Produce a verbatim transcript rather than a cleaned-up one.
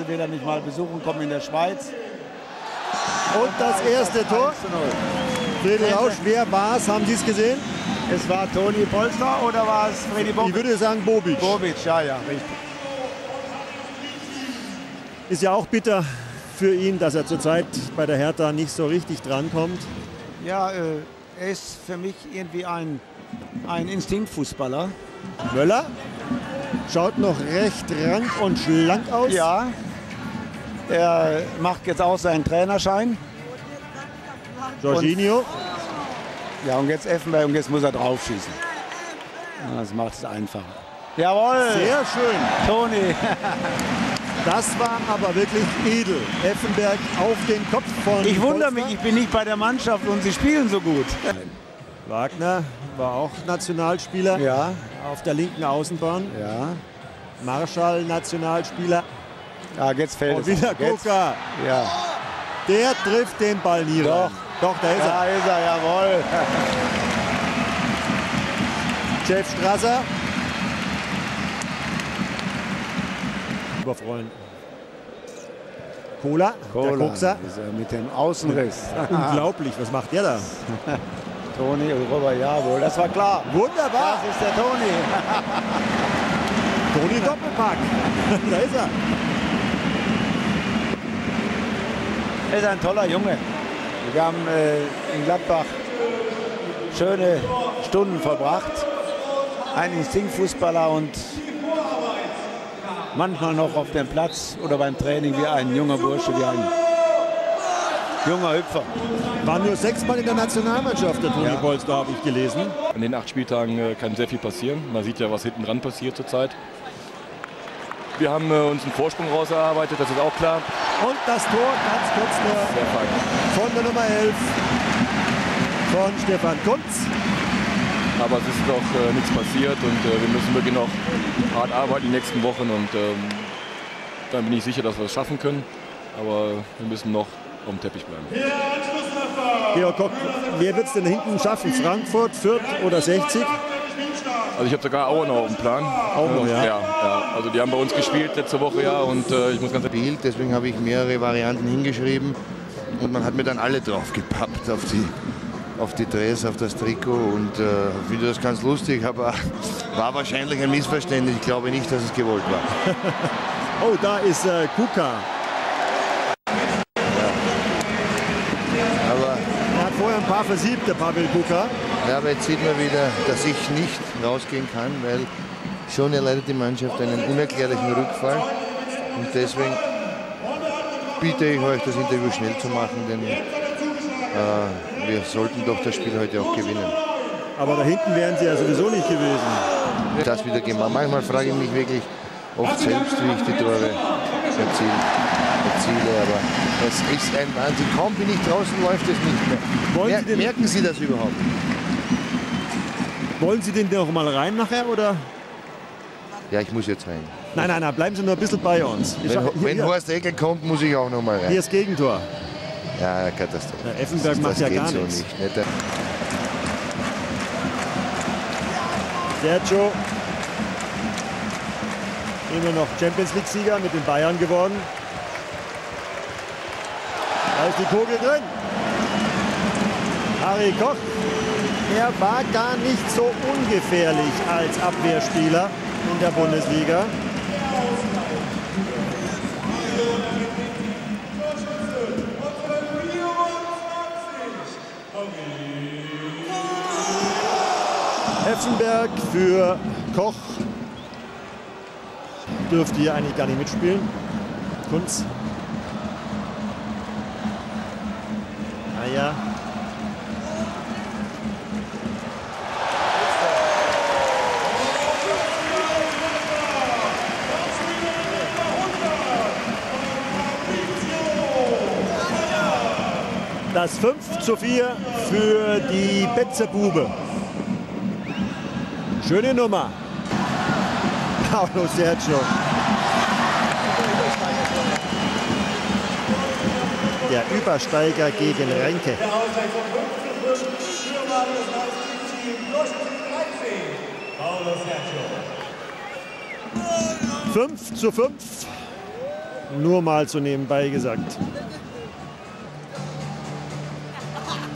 will er mich mal besuchen kommen in der Schweiz. Und das erste Tor. Freddy Rausch, wer war es? Haben Sie es gesehen? Es war Toni Polster oder war es Freddy Bobic? Ich würde sagen Bobic. Bobic, ja, ja, richtig. Ist ja auch bitter für ihn, dass er zurzeit bei der Hertha nicht so richtig drankommt. Ja, äh, er ist für mich irgendwie ein, ein Instinktfußballer. Möller schaut noch recht rank und schlank aus. Ja, er macht jetzt auch seinen Trainerschein. Jorginho. Und, ja, und jetzt Effenberg und jetzt muss er drauf schießen. Das macht es einfacher. Jawohl! Sehr schön. Toni. Das war aber wirklich edel. Effenberg auf den Kopf von Ich wundere Polster. mich, ich bin nicht bei der Mannschaft und sie spielen so gut. Wagner war auch Nationalspieler Ja. auf der linken Außenbahn. Ja. Marschall Nationalspieler. Ja, jetzt fällt Und es. wieder Jetzt. Koka. Ja. Der trifft den Ball nie Doch. rein. Doch, da ist Da er. ist er, jawohl. Jeff Strasser. Über Freund. Kohler, der Kokser. Ist er mit dem Außenriss. Unglaublich, was macht der da? Toni rüber, jawohl, das war klar. Wunderbar. Das ist der Toni. Toni Doppelpack. Da ist er. Er ist ein toller Junge. Wir haben äh, in Gladbach schöne Stunden verbracht. Ein Instinktfußballer und manchmal noch auf dem Platz oder beim Training wie ein junger Bursche, wie ein junger Hüpfer. War nur sechsmal in der Nationalmannschaft, der Toni Ja. Polster, habe ich gelesen. An den acht Spieltagen äh, kann sehr viel passieren. Man sieht ja, was hinten dran passiert zurzeit. Wir haben äh, uns einen Vorsprung rausgearbeitet, das ist auch klar. Und das Tor, ganz kurz nur, Sehr fein. von der Nummer elf von Stefan Kuntz. Aber es ist noch äh, nichts passiert und äh, wir müssen wirklich noch hart arbeiten die nächsten Wochen und ähm, dann bin ich sicher, dass wir es schaffen können. Aber wir müssen noch auf dem Teppich bleiben. Georg Koch, wer wird es denn hinten schaffen? Frankfurt, Fürth oder sechzig? Also ich habe sogar Aue noch auf dem Plan. Auch noch, ja. Ja, ja. Also die haben bei uns gespielt letzte Woche ja und äh, ich muss ganz ehrlich, Spielt, deswegen habe ich mehrere Varianten hingeschrieben und man hat mir dann alle drauf gepappt auf die, auf die Dress, auf das Trikot und äh, finde das ganz lustig, aber war wahrscheinlich ein Missverständnis. Ich glaube nicht, dass es gewollt war. Oh, da ist äh, Kuka. Aber, Er hat vorher ein paar versiebt, der Pavel Kuka. ja, aber jetzt sieht man wieder, dass ich nicht rausgehen kann, weil schon erleidet die Mannschaft einen unerklärlichen Rückfall und deswegen bitte ich euch, das Interview schnell zu machen, denn äh, wir sollten doch das Spiel heute auch gewinnen. Aber da hinten wären sie ja sowieso nicht gewesen. Das wieder gemacht. Manchmal frage ich mich wirklich oft selbst, wie ich die Tore erziele, erziele aber es ist ein Wahnsinn. Kaum bin ich draußen, läuft es nicht mehr. Wollen Mer Sie den- merken Sie das überhaupt? Wollen Sie den noch mal rein nachher, oder? Ja, ich muss jetzt rein. Nein, nein, nein, bleiben Sie nur ein bisschen bei uns. Wir Wenn, scha- hier, wenn hier, Horst Eckel kommt, muss ich auch noch mal rein. hier ist Gegentor. Ja, Katastrophe. Ja, Effenberg Das- macht das ja geht gar so nichts. nicht. Nicht? Sergio, immer noch Champions League-Sieger mit den Bayern geworden. Da ist die Kugel drin. Harry Koch, er war gar nicht so ungefährlich als Abwehrspieler in der Bundesliga. Effenberg für Koch. Dürfte hier eigentlich gar nicht mitspielen. Kunz. Naja. Das fünf zu vier für die Betzebube. Schöne Nummer. Paulo Sergio. Der Übersteiger gegen Renke. fünf zu fünf Nur mal so nebenbei gesagt.